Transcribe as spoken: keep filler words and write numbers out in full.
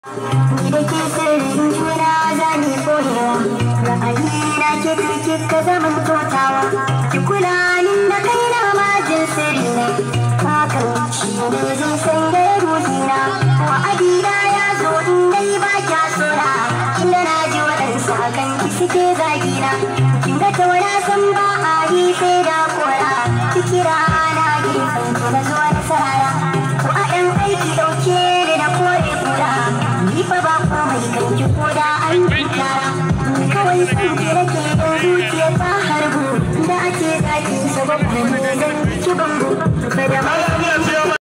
Ni da ke sirrin juna za ni koyewa, ra'ayina ke turki ka zaman totawa, ki kula ni da kaina ma jin sirri ne, hakan shi ne zai sanya ruhina, wa'adina ya zo in dai ba kya sora, inda na ji waɗansu hakan ki suke zagina, kin ga tauna san ba a yi sai da kora, ki kira na gefen ki na zo na sarara, ko a ɗan aiki ɗauke ni da kore kura, ni fa ba komai kan ki koda an kara, kawai san ki nake da zuciya ta harbu, da ake zaki sababbi ne zan ki bango, fa da mai